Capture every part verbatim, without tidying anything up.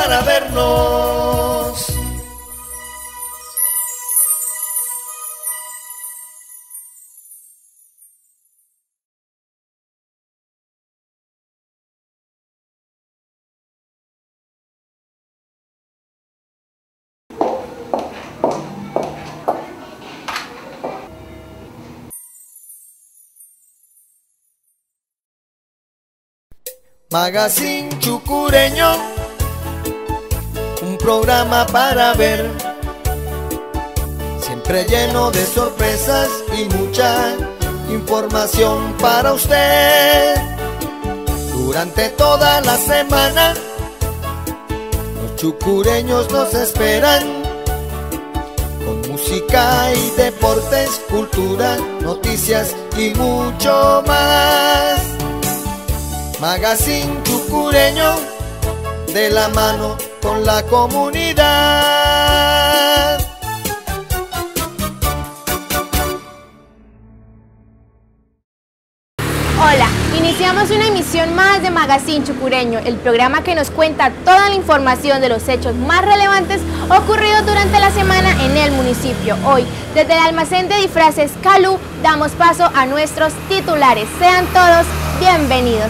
para vernos. Magazine Chucureño, un programa para ver, siempre lleno de sorpresas y mucha información para usted. Durante toda la semana, los chucureños nos esperan, con música y deportes, cultura, noticias y mucho más. Magazine Chucureño, de la mano con la comunidad. Hola, iniciamos una emisión más de Magazine Chucureño, el programa que nos cuenta toda la información de los hechos más relevantes ocurridos durante la semana en el municipio. Hoy, desde el almacén de disfraces Calú, damos paso a nuestros titulares. Sean todos bienvenidos.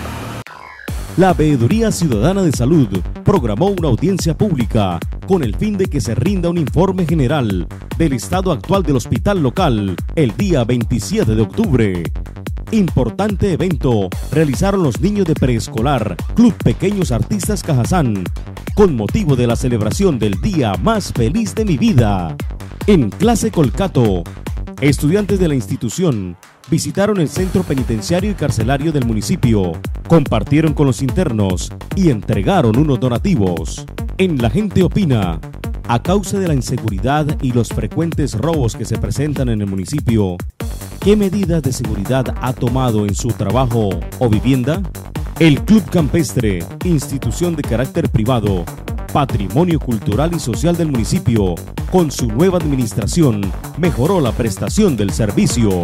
La Veeduría Ciudadana de Salud programó una audiencia pública con el fin de que se rinda un informe general del estado actual del hospital local el día veintisiete de octubre. Importante evento realizaron los niños de preescolar Club Pequeños Artistas Cajazán con motivo de la celebración del día más feliz de mi vida. En clase Colcato, estudiantes de la institución visitaron el centro penitenciario y carcelario del municipio, compartieron con los internos y entregaron unos donativos. En La Gente Opina, a causa de la inseguridad y los frecuentes robos que se presentan en el municipio, ¿qué medidas de seguridad ha tomado en su trabajo o vivienda? El Club Campestre, institución de carácter privado, patrimonio cultural y social del municipio, con su nueva administración, mejoró la prestación del servicio.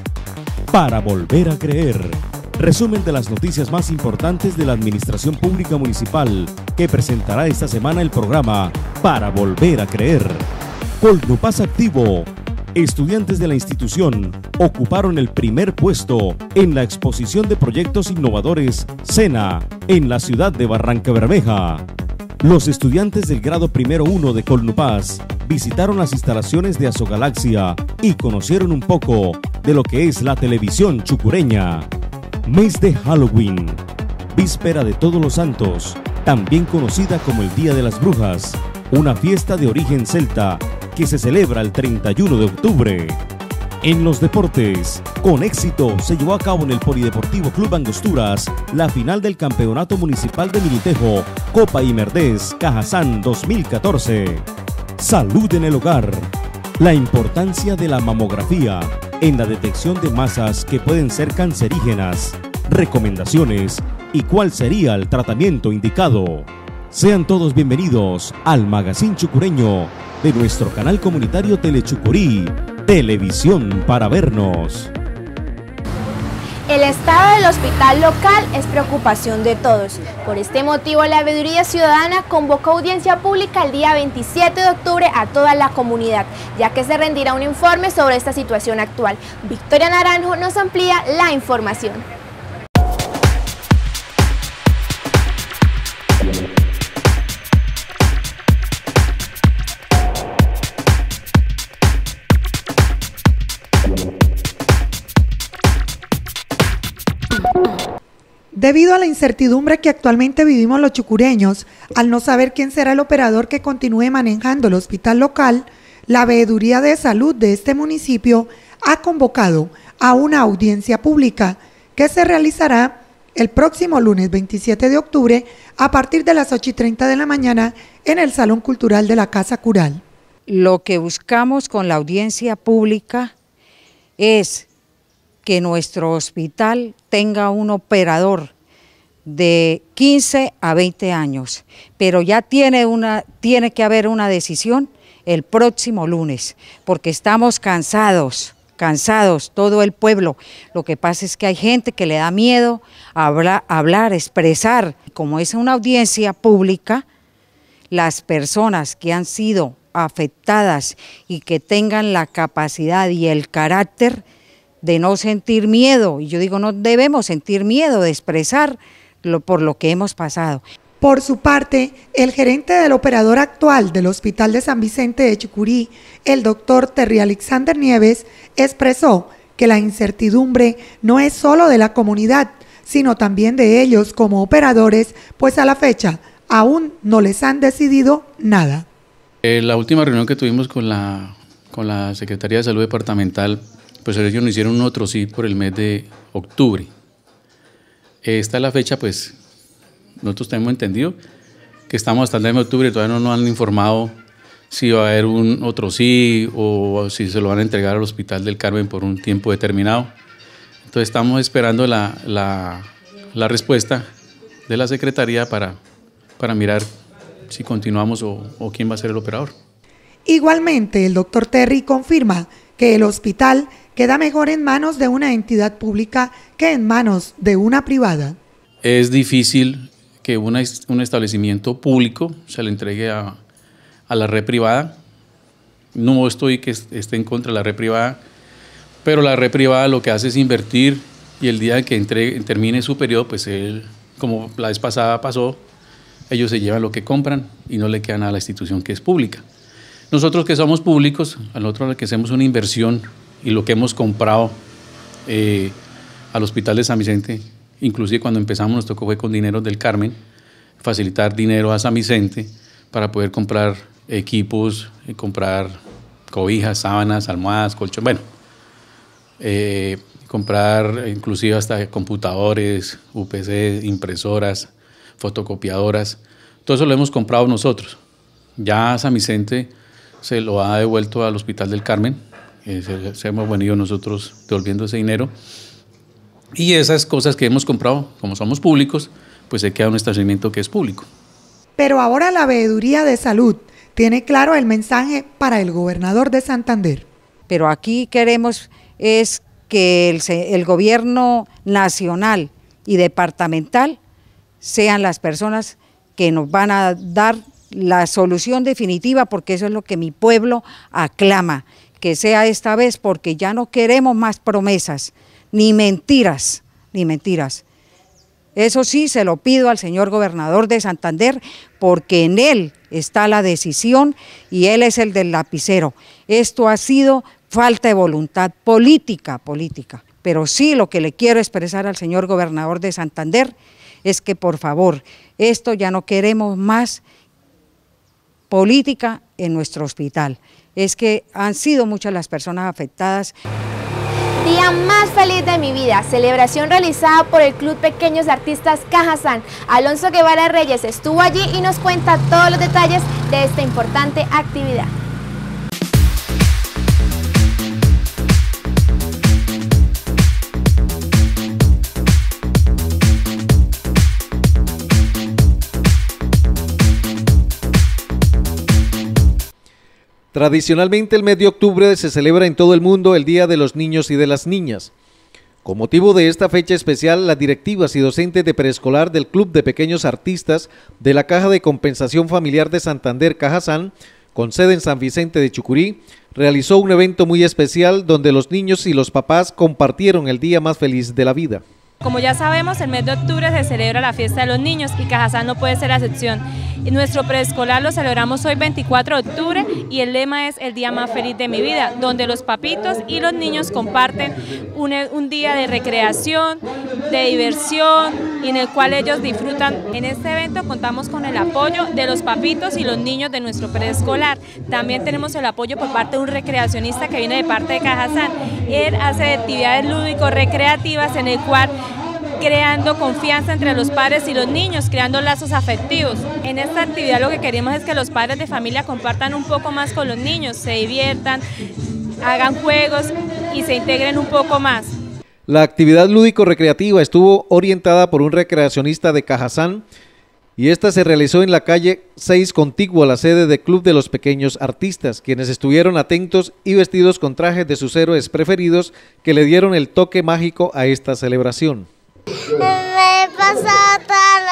Para volver a creer, resumen de las noticias más importantes de la Administración Pública Municipal que presentará esta semana el programa Para Volver a Creer. Colnupaz activo. Estudiantes de la institución ocuparon el primer puesto en la exposición de proyectos innovadores SENA en la ciudad de Barrancabermeja. Los estudiantes del grado primero uno de Colnupaz visitaron las instalaciones de Azogalaxia y conocieron un poco de lo que es la televisión chucureña. Mes de Halloween, víspera de Todos los Santos, también conocida como el Día de las Brujas, una fiesta de origen celta que se celebra el treinta y uno de octubre. En los deportes, con éxito se llevó a cabo en el Polideportivo Club Angosturas la final del Campeonato Municipal de Minitejo, Copa Imerdés Cajazán dos mil catorce. Salud en el hogar. La importancia de la mamografía en la detección de masas que pueden ser cancerígenas, recomendaciones y cuál sería el tratamiento indicado. Sean todos bienvenidos al Magazine Chucureño de nuestro canal comunitario Telechucurí, televisión para vernos. El estado del hospital local es preocupación de todos. Por este motivo, la Veeduría Ciudadana convocó audiencia pública el día veintisiete de octubre a toda la comunidad, ya que se rendirá un informe sobre esta situación actual. Victoria Naranjo nos amplía la información. Debido a la incertidumbre que actualmente vivimos los chucureños, al no saber quién será el operador que continúe manejando el hospital local, la Veeduría de Salud de este municipio ha convocado a una audiencia pública que se realizará el próximo lunes veintisiete de octubre a partir de las ocho y treinta de la mañana en el Salón Cultural de la Casa Cural. Lo que buscamos con la audiencia pública es que nuestro hospital tenga un operador de quince a veinte años, pero ya tiene, una, tiene que haber una decisión el próximo lunes, porque estamos cansados, cansados, todo el pueblo. Lo que pasa es que hay gente que le da miedo hablar, hablar expresar. Como es una audiencia pública, las personas que han sido afectadas y que tengan la capacidad y el carácter de no sentir miedo, y yo digo no debemos sentir miedo de expresar lo, por lo que hemos pasado. Por su parte, el gerente del operador actual del Hospital de San Vicente de Chucurí, el doctor Terry Alexander Nieves, expresó que la incertidumbre no es solo de la comunidad, sino también de ellos como operadores, pues a la fecha aún no les han decidido nada. Eh, la última reunión que tuvimos con la, con la Secretaría de Salud Departamental, pues ellos nos hicieron un otro sí por el mes de octubre. Esta es la fecha, pues nosotros tenemos entendido que estamos hasta el mes de octubre y todavía no nos han informado si va a haber un otro sí o si se lo van a entregar al Hospital del Carmen por un tiempo determinado. Entonces estamos esperando la, la, la respuesta de la Secretaría para, para mirar si continuamos o, o quién va a ser el operador. Igualmente, el doctor Terry confirma que el hospital queda mejor en manos de una entidad pública que en manos de una privada. Es difícil que una, un establecimiento público se le entregue a, a la red privada. No estoy que esté en contra de la red privada, pero la red privada lo que hace es invertir y el día que entregue, termine su periodo, pues él, como la vez pasada pasó, ellos se llevan lo que compran y no le quedan a la institución que es pública. Nosotros que somos públicos, a nosotros que hacemos una inversión y lo que hemos comprado eh, al Hospital de San Vicente, inclusive cuando empezamos nos tocó fue con dinero del Carmen, facilitar dinero a San Vicente para poder comprar equipos, eh, comprar cobijas, sábanas, almohadas, colchones, bueno, eh, comprar inclusive hasta computadores, U P C, impresoras, fotocopiadoras, todo eso lo hemos comprado nosotros. Ya San Vicente se lo ha devuelto al Hospital del Carmen, eh, se, se hemos venido nosotros devolviendo ese dinero. Y esas cosas que hemos comprado, como somos públicos, pues se queda un establecimiento que es público. Pero ahora la Veeduría de Salud tiene claro el mensaje para el gobernador de Santander. Pero aquí queremos es que el, el gobierno nacional y departamental sean las personas que nos van a dar la solución definitiva, porque eso es lo que mi pueblo aclama, que sea esta vez, porque ya no queremos más promesas, ni mentiras, ni mentiras. Eso sí, se lo pido al señor gobernador de Santander, porque en él está la decisión y él es el del lapicero. Esto ha sido falta de voluntad política, política. Pero sí lo que le quiero expresar al señor gobernador de Santander es que por favor, esto ya no queremos más política en nuestro hospital. Es que han sido muchas las personas afectadas. Día más feliz de mi vida, celebración realizada por el Club Pequeños Artistas Cajazán. Alonso Guevara Reyes estuvo allí y nos cuenta todos los detalles de esta importante actividad. Tradicionalmente el mes de octubre se celebra en todo el mundo el Día de los Niños y de las Niñas. Con motivo de esta fecha especial, las directivas y docentes de preescolar del Club de Pequeños Artistas de la Caja de Compensación Familiar de Santander, Cajazán, con sede en San Vicente de Chucurí, realizó un evento muy especial donde los niños y los papás compartieron el día más feliz de la vida. Como ya sabemos, el mes de octubre se celebra la fiesta de los niños y Cajazán no puede ser la excepción. Nuestro preescolar lo celebramos hoy veinticuatro de octubre y el lema es el día más feliz de mi vida, donde los papitos y los niños comparten un, un día de recreación, de diversión y en el cual ellos disfrutan. En este evento contamos con el apoyo de los papitos y los niños de nuestro preescolar. También tenemos el apoyo por parte de un recreacionista que viene de parte de Cajazán. Él hace actividades lúdico-recreativas en el cual creando confianza entre los padres y los niños, creando lazos afectivos. En esta actividad lo que queremos es que los padres de familia compartan un poco más con los niños, se diviertan, hagan juegos y se integren un poco más. La actividad lúdico-recreativa estuvo orientada por un recreacionista de Cajazán y esta se realizó en la calle seis, contiguo a la sede del Club de los Pequeños Artistas, quienes estuvieron atentos y vestidos con trajes de sus héroes preferidos que le dieron el toque mágico a esta celebración. Me he pasado toda la fiesta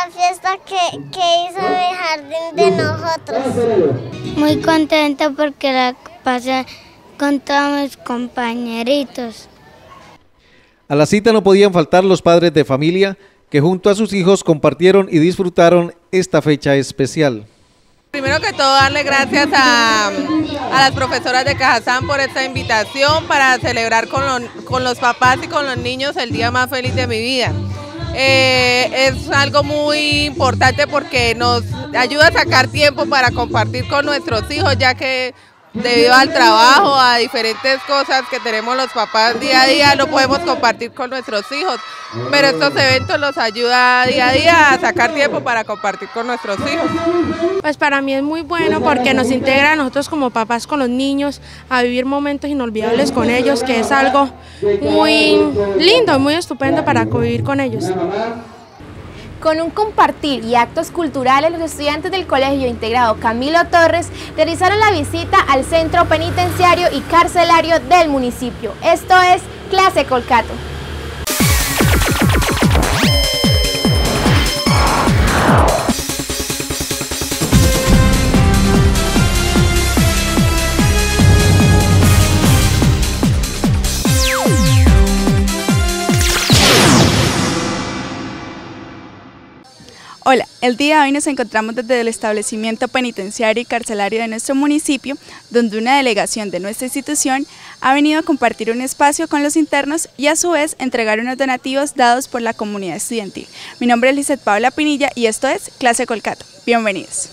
la que, que hizo el jardín de nosotros. Muy contenta porque la pasé con todos mis compañeritos. A la cita no podían faltar los padres de familia que junto a sus hijos compartieron y disfrutaron esta fecha especial. Primero que todo, darle gracias a, a las profesoras de Cajazán por esta invitación para celebrar con, lo, con los papás y con los niños el día más feliz de mi vida. Eh, es algo muy importante porque nos ayuda a sacar tiempo para compartir con nuestros hijos, ya que debido al trabajo, a diferentes cosas que tenemos los papás día a día, no podemos compartir con nuestros hijos, pero estos eventos los ayuda día a día a sacar tiempo para compartir con nuestros hijos. Pues para mí es muy bueno porque nos integra a nosotros como papás con los niños a vivir momentos inolvidables con ellos, que es algo muy lindo, muy estupendo para convivir con ellos. Con un compartir y actos culturales, los estudiantes del Colegio Integrado Camilo Torres realizaron la visita al centro penitenciario y carcelario del municipio. Esto es Clase Colcato. Hola, el día de hoy nos encontramos desde el establecimiento penitenciario y carcelario de nuestro municipio, donde una delegación de nuestra institución ha venido a compartir un espacio con los internos y a su vez entregar unos donativos dados por la comunidad estudiantil. Mi nombre es Lizeth Paula Pinilla y esto es Clase Colcato. Bienvenidos.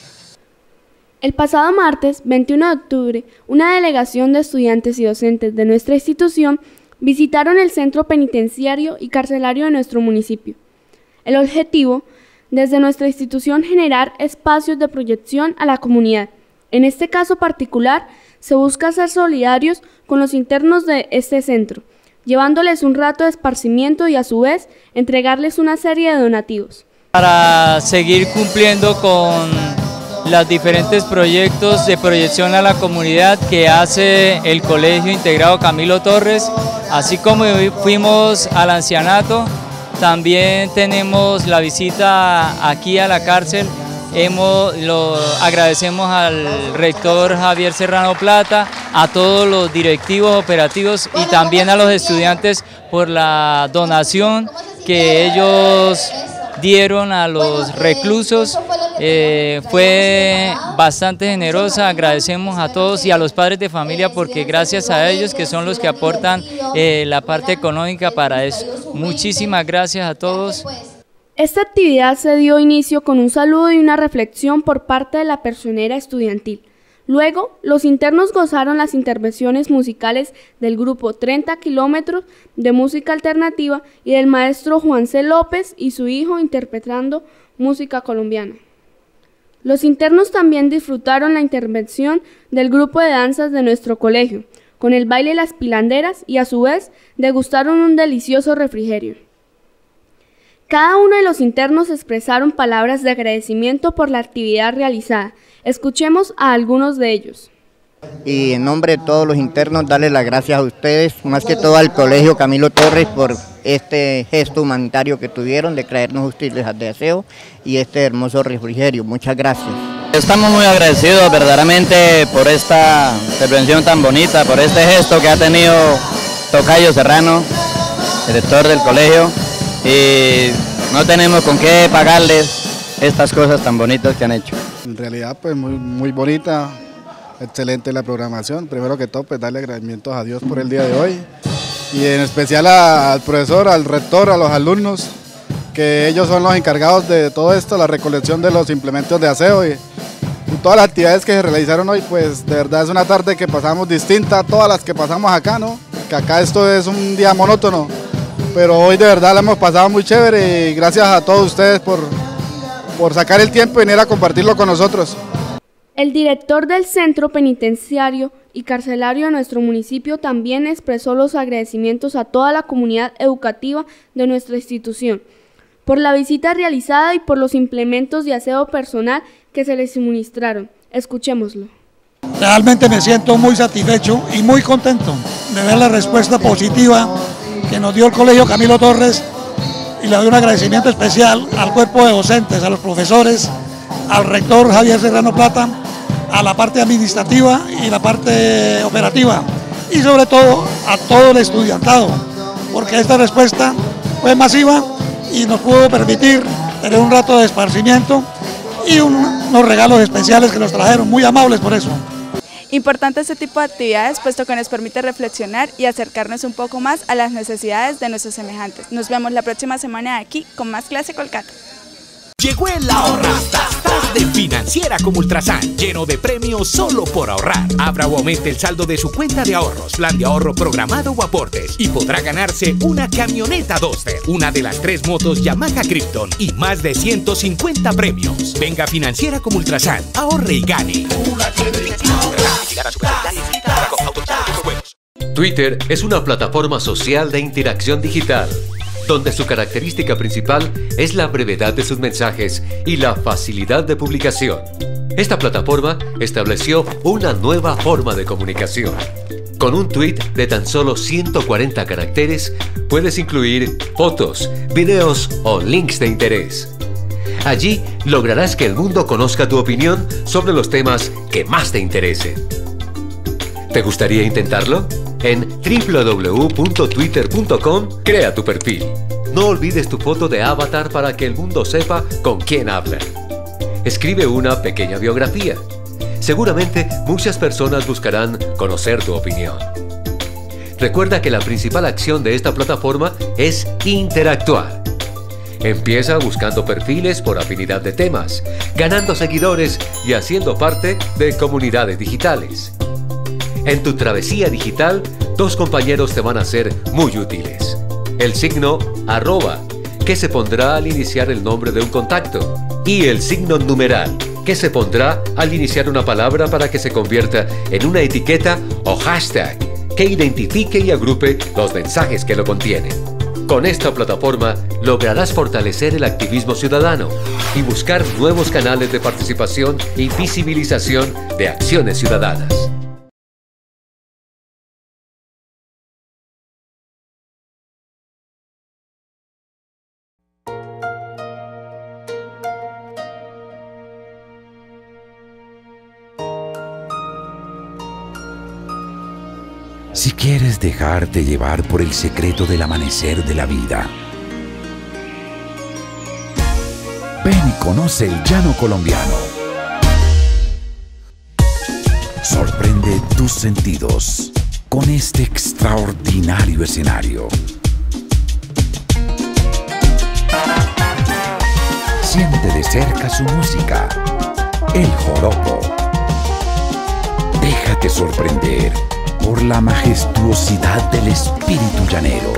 El pasado martes, veintiuno de octubre, una delegación de estudiantes y docentes de nuestra institución visitaron el centro penitenciario y carcelario de nuestro municipio. El objetivo, desde nuestra institución, generar espacios de proyección a la comunidad. En este caso particular, se busca ser solidarios con los internos de este centro, llevándoles un rato de esparcimiento y a su vez entregarles una serie de donativos. Para seguir cumpliendo con los diferentes proyectos de proyección a la comunidad que hace el Colegio Integrado Camilo Torres, así como fuimos al ancianato, también tenemos la visita aquí a la cárcel. Hemos, lo agradecemos al rector Javier Serrano Plata, a todos los directivos operativos y también a los estudiantes por la donación que ellos dieron a los reclusos. Eh, fue bastante generosa, agradecemos a todos y a los padres de familia porque gracias a ellos que son los que aportan eh, la parte económica para eso. Muchísimas gracias a todos. Esta actividad se dio inicio con un saludo y una reflexión por parte de la personera estudiantil. Luego, los internos gozaron las intervenciones musicales del grupo treinta kilómetros de música alternativa y del maestro Juan C. López y su hijo interpretando música colombiana. Los internos también disfrutaron la intervención del grupo de danzas de nuestro colegio, con el baile Las Pilanderas y a su vez degustaron un delicioso refrigerio. Cada uno de los internos expresaron palabras de agradecimiento por la actividad realizada. Escuchemos a algunos de ellos. Y en nombre de todos los internos, darles las gracias a ustedes, más que todo al Colegio Camilo Torres por este gesto humanitario que tuvieron de traernos útiles de aseo y este hermoso refrigerio. Muchas gracias. Estamos muy agradecidos verdaderamente por esta intervención tan bonita, por este gesto que ha tenido Tocayo Serrano, director del colegio, y no tenemos con qué pagarles estas cosas tan bonitas que han hecho. En realidad pues muy, muy bonita, excelente la programación. Primero que todo pues darle agradecimientos a Dios por el día de hoy y en especial a, al profesor, al rector, a los alumnos, que ellos son los encargados de todo esto, la recolección de los implementos de aseo y, y todas las actividades que se realizaron hoy. Pues de verdad es una tarde que pasamos distinta a todas las que pasamos acá, ¿no? Que acá esto es un día monótono, pero hoy de verdad la hemos pasado muy chévere y gracias a todos ustedes por, por sacar el tiempo y venir a compartirlo con nosotros. El director del centro penitenciario y carcelario de nuestro municipio también expresó los agradecimientos a toda la comunidad educativa de nuestra institución por la visita realizada y por los implementos de aseo personal que se les suministraron. Escuchémoslo. Realmente me siento muy satisfecho y muy contento de ver la respuesta positiva que nos dio el Colegio Camilo Torres y le doy un agradecimiento especial al cuerpo de docentes, a los profesores, al rector Javier Serrano Plata, a la parte administrativa y la parte operativa, y sobre todo a todo el estudiantado, porque esta respuesta fue masiva y nos pudo permitir tener un rato de esparcimiento y un, unos regalos especiales que nos trajeron, muy amables por eso. Importante este tipo de actividades, puesto que nos permite reflexionar y acercarnos un poco más a las necesidades de nuestros semejantes. Nos vemos la próxima semana aquí con más Clase Colcata. Llegó el ahorrastastas de Financiera como Ultrasan, lleno de premios solo por ahorrar. Abra o aumente el saldo de su cuenta de ahorros, plan de ahorro programado o aportes, y podrá ganarse una camioneta Duster, una de las tres motos Yamaha Krypton y más de ciento cincuenta premios. Venga a Financiera como Ultrasan, ahorre y gane. Twitter es una plataforma social de interacción digital, donde su característica principal es la brevedad de sus mensajes y la facilidad de publicación. Esta plataforma estableció una nueva forma de comunicación. Con un tweet de tan solo ciento cuarenta caracteres, puedes incluir fotos, videos o links de interés. Allí lograrás que el mundo conozca tu opinión sobre los temas que más te interesen. ¿Te gustaría intentarlo? En doble u doble u doble u punto twitter punto com crea tu perfil. No olvides tu foto de avatar para que el mundo sepa con quién habla. Escribe una pequeña biografía. Seguramente muchas personas buscarán conocer tu opinión. Recuerda que la principal acción de esta plataforma es interactuar. Empieza buscando perfiles por afinidad de temas, ganando seguidores y haciendo parte de comunidades digitales. En tu travesía digital, dos compañeros te van a ser muy útiles. El signo arroba, que se pondrá al iniciar el nombre de un contacto, y el signo numeral, que se pondrá al iniciar una palabra para que se convierta en una etiqueta o hashtag que identifique y agrupe los mensajes que lo contienen. Con esta plataforma lograrás fortalecer el activismo ciudadano y buscar nuevos canales de participación y visibilización de acciones ciudadanas. Si quieres dejarte llevar por el secreto del amanecer de la vida, ven y conoce el llano colombiano. Sorprende tus sentidos con este extraordinario escenario. Siente de cerca su música, el joropo. Déjate sorprender por la majestuosidad del espíritu llanero.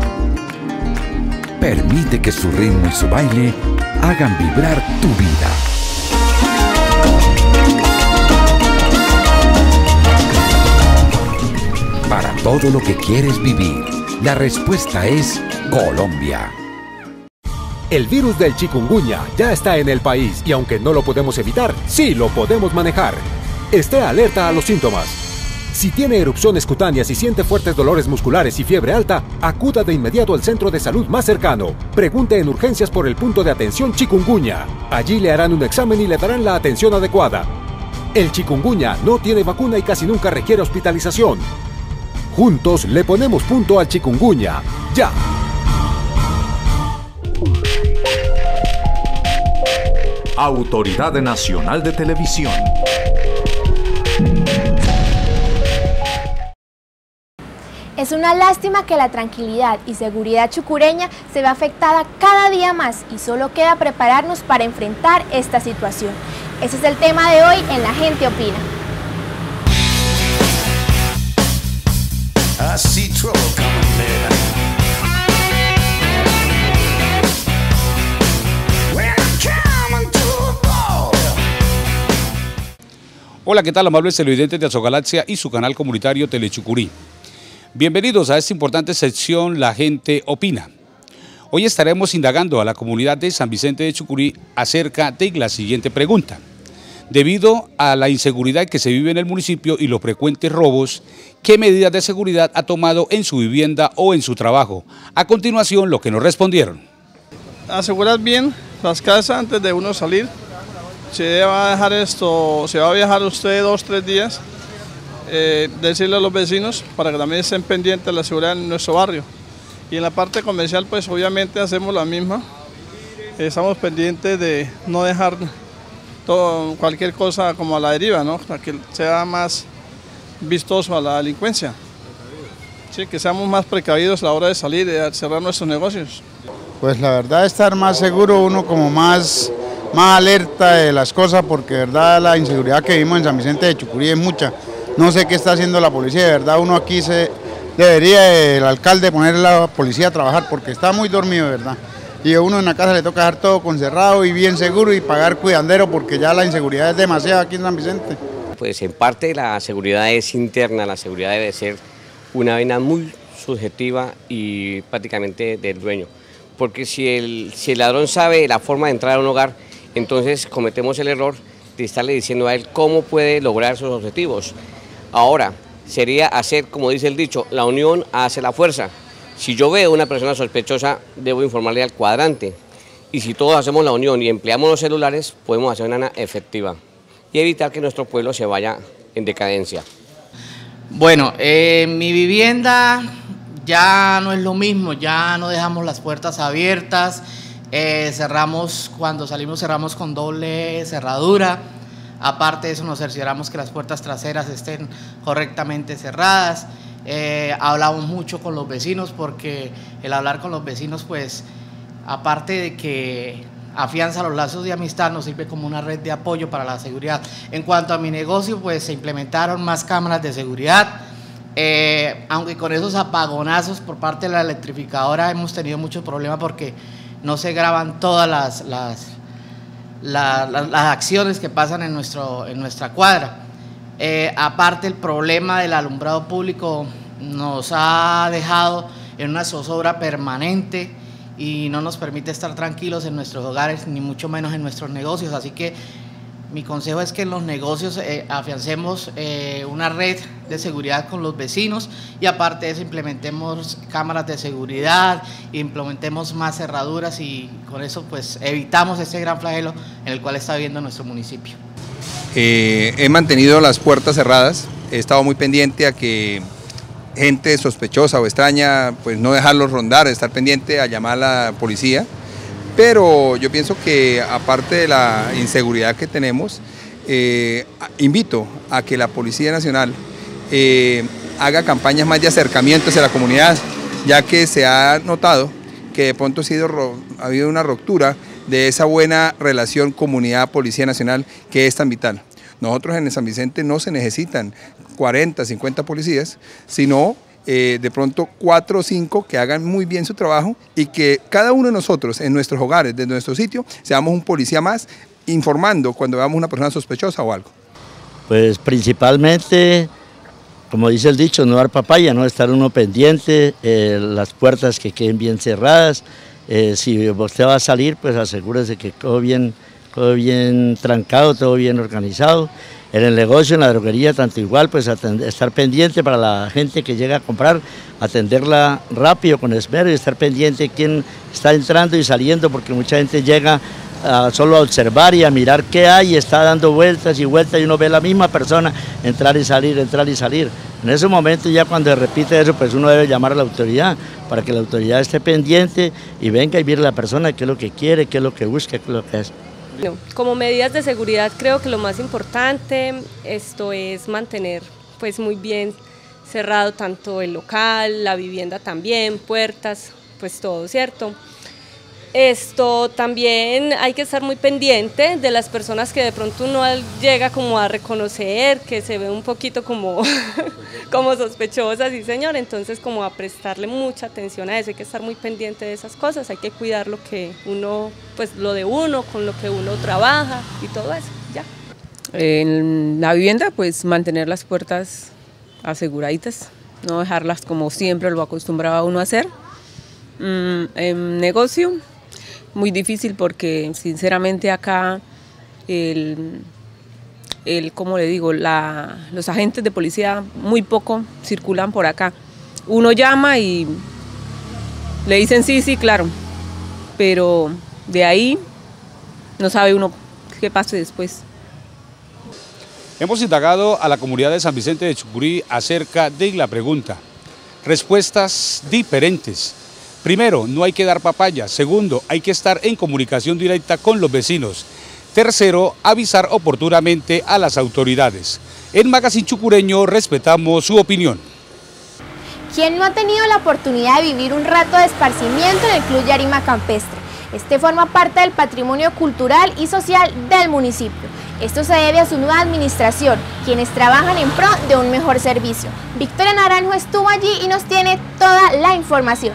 Permite que su ritmo y su baile hagan vibrar tu vida. Para todo lo que quieres vivir, la respuesta es Colombia. El virus del chikungunya ya está en el país y aunque no lo podemos evitar, sí lo podemos manejar. Esté alerta a los síntomas. Si tiene erupciones cutáneas y siente fuertes dolores musculares y fiebre alta, acuda de inmediato al centro de salud más cercano. Pregunte en urgencias por el punto de atención chikungunya. Allí le harán un examen y le darán la atención adecuada. El chikungunya no tiene vacuna y casi nunca requiere hospitalización. Juntos le ponemos punto al chikungunya. ¡Ya! Autoridad Nacional de Televisión. Es una lástima que la tranquilidad y seguridad chucureña se vea afectada cada día más y solo queda prepararnos para enfrentar esta situación. Ese es el tema de hoy en La Gente Opina. Hola, ¿qué tal, amables televidentes de Azogalaxia y su canal comunitario Telechucurí? Bienvenidos a esta importante sección La Gente Opina. Hoy estaremos indagando a la comunidad de San Vicente de Chucurí acerca de la siguiente pregunta. Debido a la inseguridad que se vive en el municipio y los frecuentes robos, ¿qué medidas de seguridad ha tomado en su vivienda o en su trabajo? A continuación, lo que nos respondieron. asegurar bien las casas antes de uno salir. Se va a dejar esto, se va a viajar usted dos, tres días, eh, decirle a los vecinos para que también estén pendientes de la seguridad en nuestro barrio. Y en la parte comercial, pues obviamente hacemos la misma. Estamos pendientes de no dejar todo, cualquier cosa como a la deriva, ¿no? Para que sea más vistoso a la delincuencia. Sí, que seamos más precavidos a la hora de salir y de cerrar nuestros negocios. Pues la verdad, estar más seguro, uno como más, más alerta de las cosas, porque de verdad la inseguridad que vimos en San Vicente de Chucurí es mucha. No sé qué está haciendo la policía, de verdad uno aquí se debería el alcalde poner a la policía a trabajar, porque está muy dormido, de verdad. Y a uno en la casa le toca dejar todo concerrado y bien seguro y pagar cuidandero, porque ya la inseguridad es demasiada aquí en San Vicente. Pues en parte la seguridad es interna, la seguridad debe ser una vaina muy subjetiva y prácticamente del dueño. Porque si el, si el ladrón sabe la forma de entrar a un hogar, entonces cometemos el error de estarle diciendo a él cómo puede lograr sus objetivos. Ahora, sería hacer, como dice el dicho, la unión hace la fuerza. Si yo veo una persona sospechosa, debo informarle al cuadrante. Y si todos hacemos la unión y empleamos los celulares, podemos hacer una efectiva y evitar que nuestro pueblo se vaya en decadencia. Bueno, eh, mi vivienda ya no es lo mismo, ya no dejamos las puertas abiertas, eh, cerramos, cuando salimos cerramos con doble cerradura, aparte de eso nos cercioramos que las puertas traseras estén correctamente cerradas, eh, hablamos mucho con los vecinos porque el hablar con los vecinos pues aparte de que afianza los lazos de amistad, nos sirve como una red de apoyo para la seguridad. En cuanto a mi negocio, pues se implementaron más cámaras de seguridad, eh, aunque con esos apagonazos por parte de la electrificadora hemos tenido muchos problemas porque no se graban todas las, las, la, la, las acciones que pasan en, nuestro, en nuestra cuadra. Eh, aparte el problema del alumbrado público nos ha dejado en una zozobra permanente y no nos permite estar tranquilos en nuestros hogares, ni mucho menos en nuestros negocios, así que mi consejo es que en los negocios eh, afiancemos eh, una red de seguridad con los vecinos y aparte de eso implementemos cámaras de seguridad, implementemos más cerraduras y con eso pues evitamos ese gran flagelo en el cual está viviendo nuestro municipio. Eh, he mantenido las puertas cerradas, he estado muy pendiente a que gente sospechosa o extraña, pues no dejarlos rondar, estar pendiente a llamar a la policía, pero yo pienso que aparte de la inseguridad que tenemos, eh, invito a que la Policía Nacional eh, haga campañas más de acercamiento hacia la comunidad, ya que se ha notado que de pronto ha, sido, ha habido una ruptura de esa buena relación comunidad-Policía Nacional que es tan vital. Nosotros en San Vicente no se necesitan cuarenta, cincuenta policías, sino eh, de pronto cuatro o cinco que hagan muy bien su trabajo y que cada uno de nosotros en nuestros hogares, desde nuestro sitio, seamos un policía más informando cuando veamos una persona sospechosa o algo. Pues principalmente, como dice el dicho, no dar papaya, no estar uno pendiente, eh, las puertas que queden bien cerradas, eh, si usted va a salir, pues asegúrese que todo bien, todo bien trancado, todo bien organizado. En el negocio, en la droguería, tanto igual, pues atender, estar pendiente para la gente que llega a comprar, atenderla rápido, con esmero y estar pendiente quién está entrando y saliendo, porque mucha gente llega a, solo a observar y a mirar qué hay, y está dando vueltas y vueltas y uno ve a la misma persona entrar y salir, entrar y salir. En ese momento ya cuando se repite eso, pues uno debe llamar a la autoridad para que la autoridad esté pendiente y venga y mire a la persona qué es lo que quiere, qué es lo que busca, qué es lo que hace. Como medidas de seguridad creo que lo más importante esto es mantener pues muy bien cerrado tanto el local, la vivienda también, puertas, pues todo, ¿cierto? Esto también hay que estar muy pendiente de las personas que de pronto uno llega como a reconocer, que se ve un poquito como, como sospechosas, sí señor, entonces como a prestarle mucha atención a eso, hay que estar muy pendiente de esas cosas, hay que cuidar lo que uno, pues lo de uno, con lo que uno trabaja y todo eso, ya. En la vivienda pues mantener las puertas aseguraditas, no dejarlas como siempre lo acostumbraba uno a hacer. Mm, en negocio, muy difícil porque sinceramente acá el, el ¿cómo le digo? La, los agentes de policía muy poco circulan por acá. Uno llama y le dicen sí, sí, claro, pero de ahí no sabe uno qué pase después. Hemos indagado a la comunidad de San Vicente de Chucurí acerca de la pregunta. Respuestas diferentes. Primero, no hay que dar papaya. Segundo, hay que estar en comunicación directa con los vecinos. Tercero, avisar oportunamente a las autoridades. En Magazine Chucureño respetamos su opinión. ¿Quién no ha tenido la oportunidad de vivir un rato de esparcimiento en el Club Yarima Campestre? Este forma parte del patrimonio cultural y social del municipio. Esto se debe a su nueva administración, quienes trabajan en pro de un mejor servicio. Victoria Naranjo estuvo allí y nos tiene toda la información.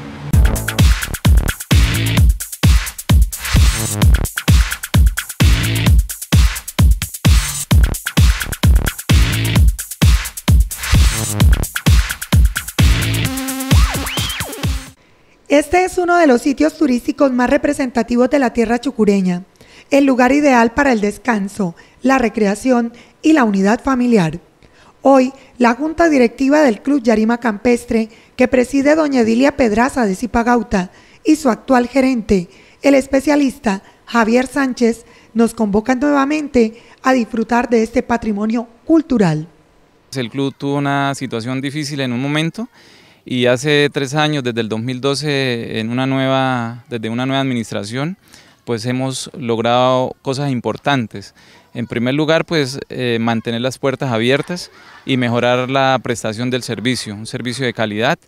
Este es uno de los sitios turísticos más representativos de la tierra chucureña, el lugar ideal para el descanso, la recreación y la unidad familiar. Hoy, la Junta Directiva del Club Yarima Campestre, que preside doña Edilia Pedraza de Zipagauta, y su actual gerente, el especialista Javier Sánchez, nos convocan nuevamente a disfrutar de este patrimonio cultural. El club tuvo una situación difícil en un momento, y hace tres años, desde el dos mil doce, en una nueva, desde una nueva administración, pues hemos logrado cosas importantes. En primer lugar, pues eh, mantener las puertas abiertas y mejorar la prestación del servicio, un servicio de calidad,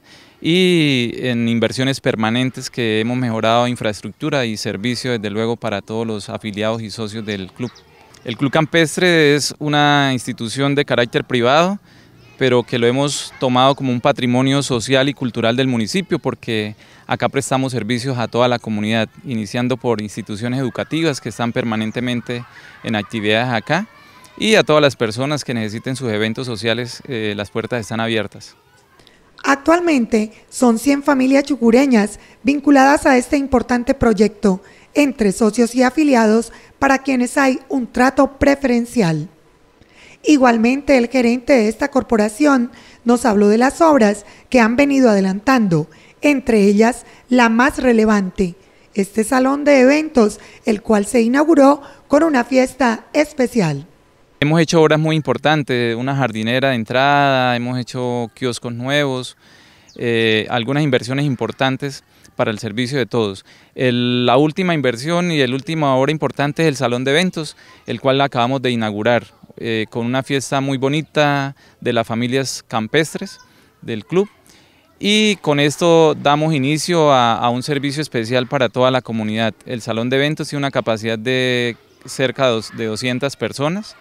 y en inversiones permanentes que hemos mejorado infraestructura y servicio, desde luego, para todos los afiliados y socios del club. El Club Campestre es una institución de carácter privado, pero que lo hemos tomado como un patrimonio social y cultural del municipio, porque acá prestamos servicios a toda la comunidad, iniciando por instituciones educativas que están permanentemente en actividades acá, y a todas las personas que necesiten sus eventos sociales, eh, las puertas están abiertas. Actualmente son cien familias chucureñas vinculadas a este importante proyecto, entre socios y afiliados, para quienes hay un trato preferencial. Igualmente, el gerente de esta corporación nos habló de las obras que han venido adelantando, entre ellas la más relevante, este salón de eventos, el cual se inauguró con una fiesta especial. Hemos hecho obras muy importantes, una jardinera de entrada, hemos hecho kioscos nuevos, eh, algunas inversiones importantes para el servicio de todos. El, la última inversión y la última obra importante es el salón de eventos, el cual acabamos de inaugurar. Eh, con una fiesta muy bonita de las familias campestres del club, y con esto damos inicio a, a un servicio especial para toda la comunidad. El salón de eventos tiene una capacidad de cerca de doscientas personas,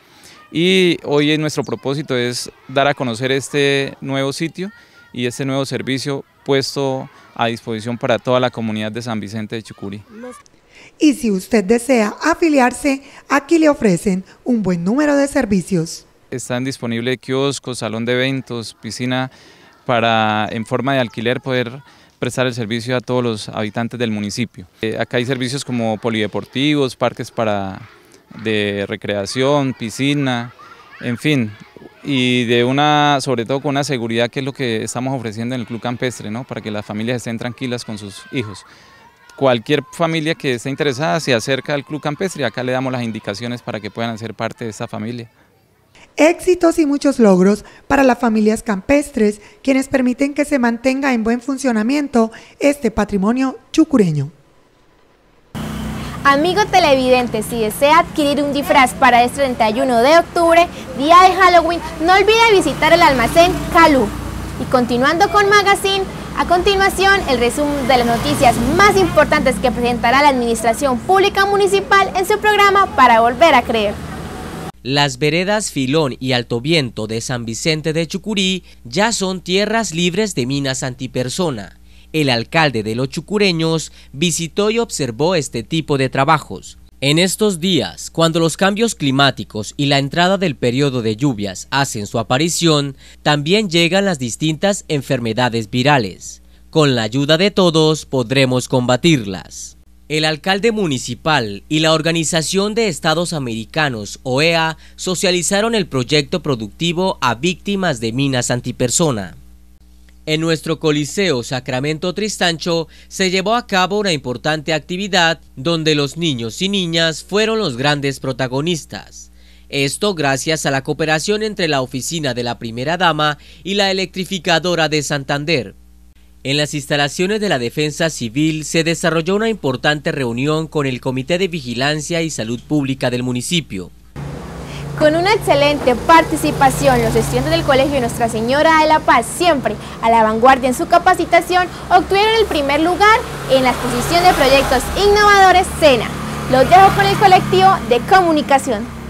y hoy nuestro propósito es dar a conocer este nuevo sitio y este nuevo servicio puesto a disposición para toda la comunidad de San Vicente de Chucurí. Y si usted desea afiliarse, aquí le ofrecen un buen número de servicios. Están disponibles kioscos, salón de eventos, piscina, para en forma de alquiler poder prestar el servicio a todos los habitantes del municipio. Eh, acá hay servicios como polideportivos, parques para, de recreación, piscina, en fin, y de una, sobre todo con una seguridad, que es lo que estamos ofreciendo en el Club Campestre, ¿no? Para que las familias estén tranquilas con sus hijos. Cualquier familia que esté interesada se acerca al Club Campestre y acá le damos las indicaciones para que puedan ser parte de esta familia. Éxitos y muchos logros para las familias campestres, quienes permiten que se mantenga en buen funcionamiento este patrimonio chucureño. Amigo televidente, si desea adquirir un disfraz para este treinta y uno de octubre, día de Halloween, no olvide visitar el almacén Calú. Y continuando con Magazine, a continuación, el resumen de las noticias más importantes que presentará la Administración Pública Municipal en su programa Para Volver a Creer. Las veredas Filón y Alto Viento de San Vicente de Chucurí ya son tierras libres de minas antipersona. El alcalde de los chucureños visitó y observó este tipo de trabajos. En estos días, cuando los cambios climáticos y la entrada del periodo de lluvias hacen su aparición, también llegan las distintas enfermedades virales. Con la ayuda de todos podremos combatirlas. El alcalde municipal y la Organización de Estados Americanos, O E A, socializaron el proyecto productivo a víctimas de minas antipersona. En nuestro Coliseo Sacramento Tristancho se llevó a cabo una importante actividad donde los niños y niñas fueron los grandes protagonistas. Esto gracias a la cooperación entre la oficina de la Primera Dama y la Electrificadora de Santander. En las instalaciones de la Defensa Civil se desarrolló una importante reunión con el Comité de Vigilancia y Salud Pública del municipio. Con una excelente participación, los estudiantes del Colegio Nuestra Señora de la Paz, siempre a la vanguardia en su capacitación, obtuvieron el primer lugar en la exposición de proyectos innovadores SENA. Los dejo con el colectivo de comunicación.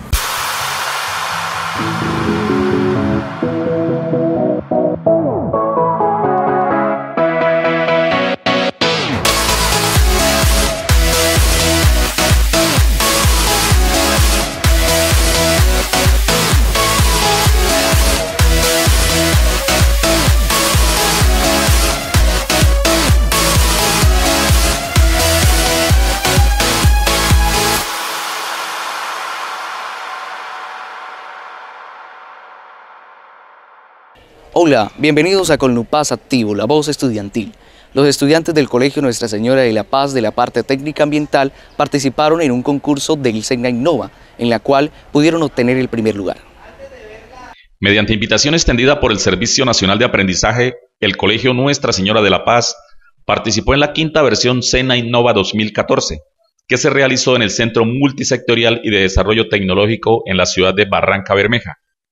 Hola, bienvenidos a Colnupaz Activo, la voz estudiantil. Los estudiantes del Colegio Nuestra Señora de la Paz de la parte técnica ambiental participaron en un concurso del SENA Innova, en la cual pudieron obtener el primer lugar. Mediante invitación extendida por el Servicio Nacional de Aprendizaje, el Colegio Nuestra Señora de la Paz participó en la quinta versión SENA Innova dos mil catorce, que se realizó en el Centro Multisectorial y de Desarrollo Tecnológico en la ciudad de Barranca Bermeja.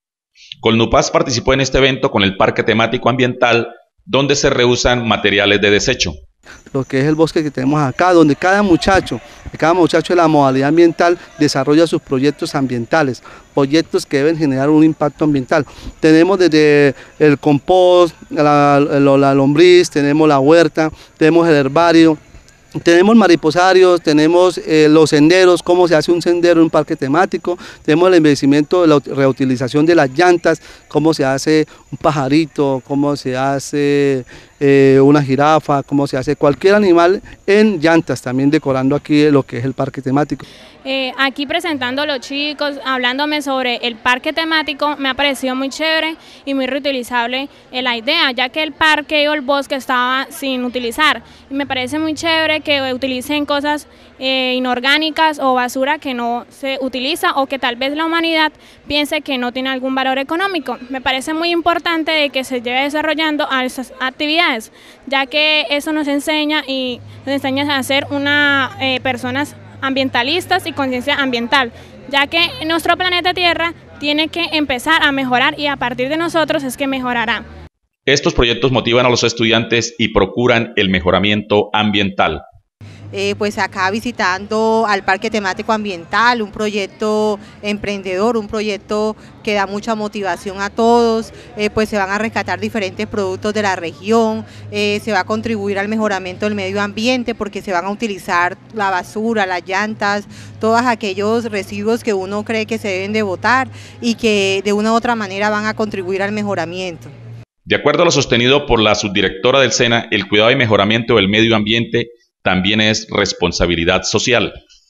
Colnupaz participó en este evento con el Parque Temático Ambiental, donde se reusan materiales de desecho. Lo que es el bosque que tenemos acá, donde cada muchacho, cada muchacho de la modalidad ambiental desarrolla sus proyectos ambientales, proyectos que deben generar un impacto ambiental. Tenemos desde el compost, la, la, la lombriz, tenemos la huerta, tenemos el herbario, tenemos mariposarios, tenemos eh, los senderos, cómo se hace un sendero en un parque temático, tenemos el envejecimiento, la reutilización de las llantas, cómo se hace un pajarito, cómo se hace eh, una jirafa, cómo se hace cualquier animal en llantas, también decorando aquí lo que es el parque temático. Eh, aquí presentando a los chicos, hablándome sobre el parque temático, me ha parecido muy chévere y muy reutilizable eh, la idea, ya que el parque o el bosque estaba sin utilizar. Y me parece muy chévere que utilicen cosas eh, inorgánicas o basura que no se utiliza o que tal vez la humanidad piense que no tiene algún valor económico. Me parece muy importante de que se lleve desarrollando a esas actividades, ya que eso nos enseña y nos enseña a ser una eh, personas ambientalistas y conciencia ambiental, ya que nuestro planeta Tierra tiene que empezar a mejorar y a partir de nosotros es que mejorará. Estos proyectos motivan a los estudiantes y procuran el mejoramiento ambiental. Eh, pues acá visitando al Parque Temático Ambiental, un proyecto emprendedor, un proyecto que da mucha motivación a todos, eh, pues se van a rescatar diferentes productos de la región, eh, se va a contribuir al mejoramiento del medio ambiente porque se van a utilizar la basura, las llantas, todos aquellos residuos que uno cree que se deben de botar y que de una u otra manera van a contribuir al mejoramiento. De acuerdo a lo sostenido por la subdirectora del SENA, el cuidado y mejoramiento del medio ambiente también es responsabilidad social.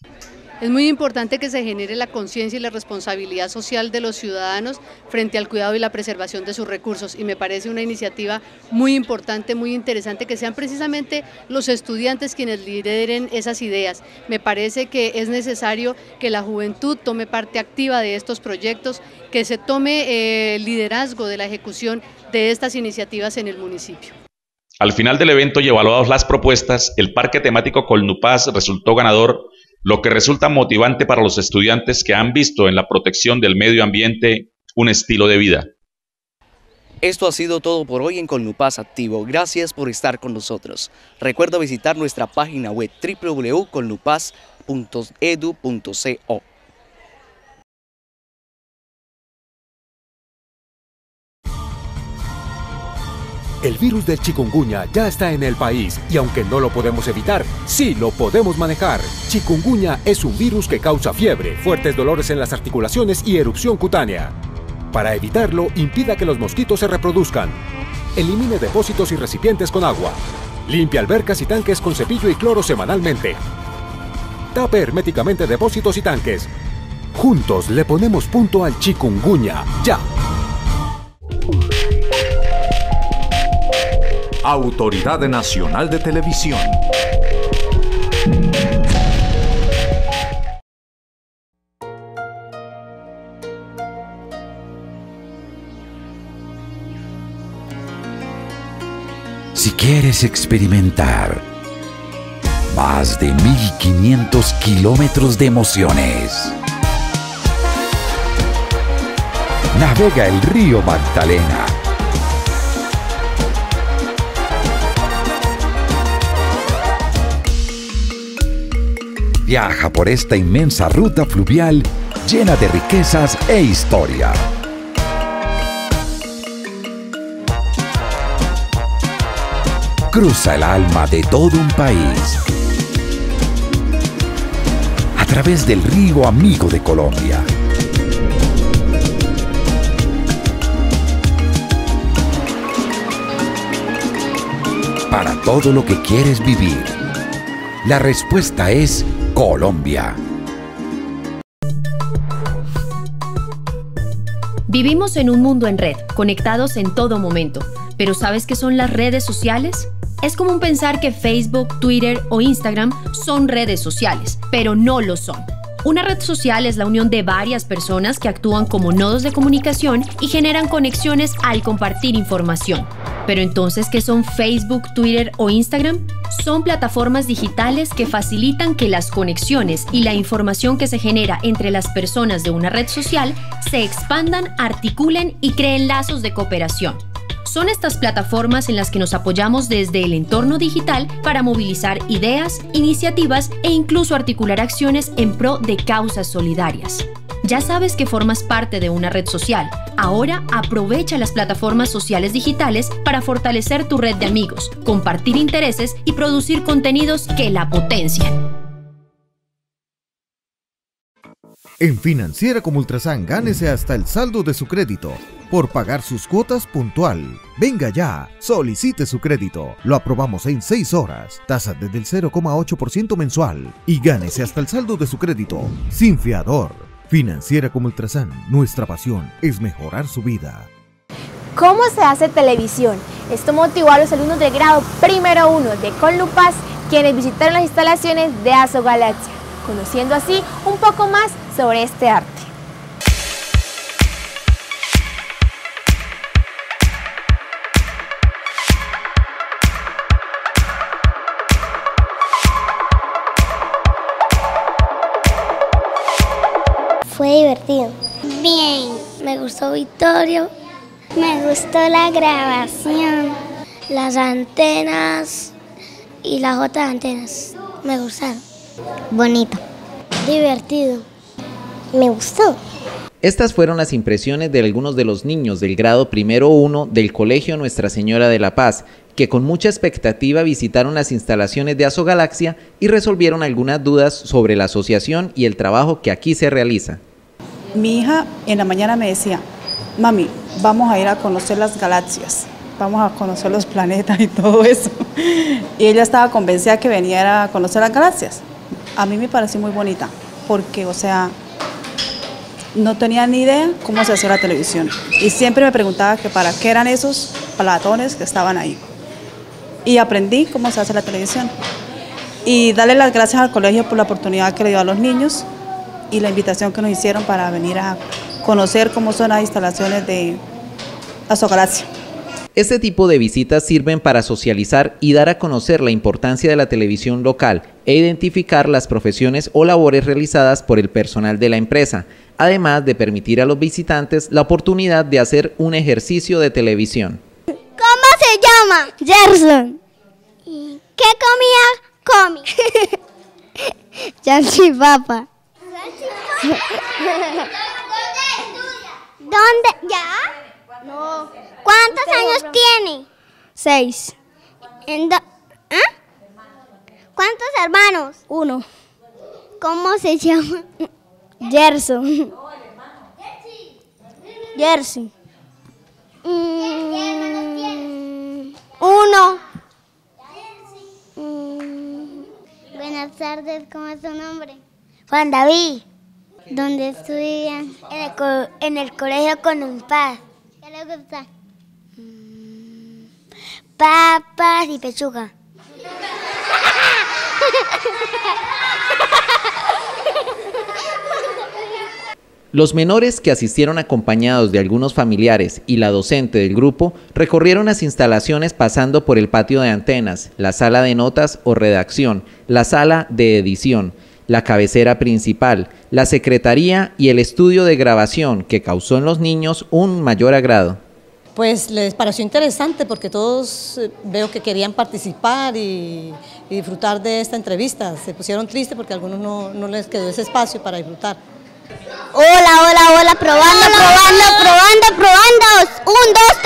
Es muy importante que se genere la conciencia y la responsabilidad social de los ciudadanos frente al cuidado y la preservación de sus recursos y me parece una iniciativa muy importante, muy interesante que sean precisamente los estudiantes quienes lideren esas ideas. Me parece que es necesario que la juventud tome parte activa de estos proyectos, que se tome el eh, liderazgo de la ejecución de estas iniciativas en el municipio. Al final del evento y evaluadas las propuestas, el Parque Temático Colnupaz resultó ganador, lo que resulta motivante para los estudiantes que han visto en la protección del medio ambiente un estilo de vida. Esto ha sido todo por hoy en Colnupaz Activo. Gracias por estar con nosotros. Recuerda visitar nuestra página web w w w punto colnupaz punto edu punto co. El virus del chikungunya ya está en el país y aunque no lo podemos evitar, sí lo podemos manejar. Chikungunya es un virus que causa fiebre, fuertes dolores en las articulaciones y erupción cutánea. Para evitarlo, impida que los mosquitos se reproduzcan. Elimine depósitos y recipientes con agua. Limpie albercas y tanques con cepillo y cloro semanalmente. Tape herméticamente depósitos y tanques. Juntos le ponemos punto al chikungunya. ¡Ya! Autoridad Nacional de Televisión. Si quieres experimentar más de mil quinientos kilómetros de emociones, navega el río Magdalena. Viaja por esta inmensa ruta fluvial llena de riquezas e historia. Cruza el alma de todo un país a través del río amigo de Colombia. Para todo lo que quieres vivir, la respuesta es Colombia. Vivimos en un mundo en red, conectados en todo momento. ¿Pero sabes qué son las redes sociales? Es común pensar que Facebook, Twitter o Instagram son redes sociales, pero no lo son. Una red social es la unión de varias personas que actúan como nodos de comunicación y generan conexiones al compartir información. Pero entonces, ¿qué son Facebook, Twitter o Instagram? Son plataformas digitales que facilitan que las conexiones y la información que se genera entre las personas de una red social se expandan, articulen y creen lazos de cooperación. Son estas plataformas en las que nos apoyamos desde el entorno digital para movilizar ideas, iniciativas e incluso articular acciones en pro de causas solidarias. Ya sabes que formas parte de una red social. Ahora aprovecha las plataformas sociales digitales para fortalecer tu red de amigos, compartir intereses y producir contenidos que la potencian. En Financiera como Ultrasan, gánese hasta el saldo de su crédito por pagar sus cuotas puntual. Venga ya, solicite su crédito. Lo aprobamos en seis horas, tasa desde el cero coma ocho por ciento mensual y gánese hasta el saldo de su crédito sin fiador. Financiera como Ultrasan, nuestra pasión es mejorar su vida. ¿Cómo se hace televisión? Esto motivó a los alumnos del grado primero uno de Colnupaz, quienes visitaron las instalaciones de Azogalaxia, conociendo así un poco más sobre este arte. Fue divertido. Bien, me gustó Victorio, me gustó la grabación, las antenas y las otras antenas, me gustaron. Bonito. Divertido. Me gustó. Estas fueron las impresiones de algunos de los niños del grado primero uno del Colegio Nuestra Señora de la Paz, que con mucha expectativa visitaron las instalaciones de Azogalaxia y resolvieron algunas dudas sobre la asociación y el trabajo que aquí se realiza. Mi hija en la mañana me decía, mami, vamos a ir a conocer las galaxias, vamos a conocer los planetas y todo eso. Y ella estaba convencida que venía a conocer las galaxias. A mí me pareció muy bonita, porque, o sea, no tenía ni idea cómo se hacía la televisión. Y siempre me preguntaba que para qué eran esos platones que estaban ahí. Y aprendí cómo se hace la televisión. Y darle las gracias al colegio por la oportunidad que le dio a los niños y la invitación que nos hicieron para venir a conocer cómo son las instalaciones de Azogalaxia. Este tipo de visitas sirven para socializar y dar a conocer la importancia de la televisión local e identificar las profesiones o labores realizadas por el personal de la empresa, además de permitir a los visitantes la oportunidad de hacer un ejercicio de televisión. ¿Cómo se llama? Gerson. ¿Qué comida come? Salchipapa. ¿Dónde? ¿Ya? No. ¿Cuántos años tiene? Seis. ¿En do... ¿Ah? ¿Cuántos hermanos? Uno. ¿Cómo se llama? Gerson. Jersey. Mm, uno. Mm, buenas tardes, ¿cómo es su nombre? Juan David. ¿Dónde estudian? En el, co en el colegio Colnupaz. ¿Qué le gusta? Mm, papas y pechuga. Los menores que asistieron acompañados de algunos familiares y la docente del grupo recorrieron las instalaciones pasando por el patio de antenas, la sala de notas o redacción, la sala de edición, la cabecera principal, la secretaría y el estudio de grabación que causó en los niños un mayor agrado. Pues les pareció interesante porque todos eh, veo que querían participar y, y disfrutar de esta entrevista. Se pusieron tristes porque a algunos no, no les quedó ese espacio para disfrutar. Hola, hola, hola, probando, hola, probando, probando, probando. Un, dos,